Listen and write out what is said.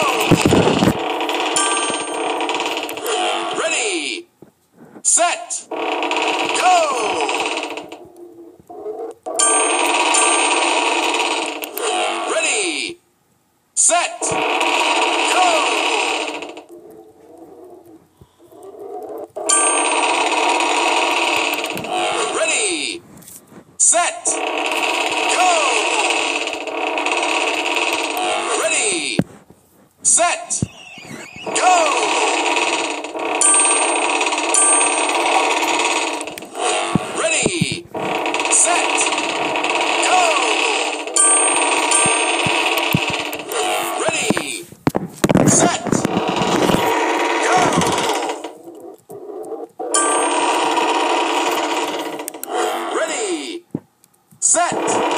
Ready, set, go! Ready, set, go! Ready, set, go! Ready, set, go! Ready, set, go! Ready, set, go! Ready, set,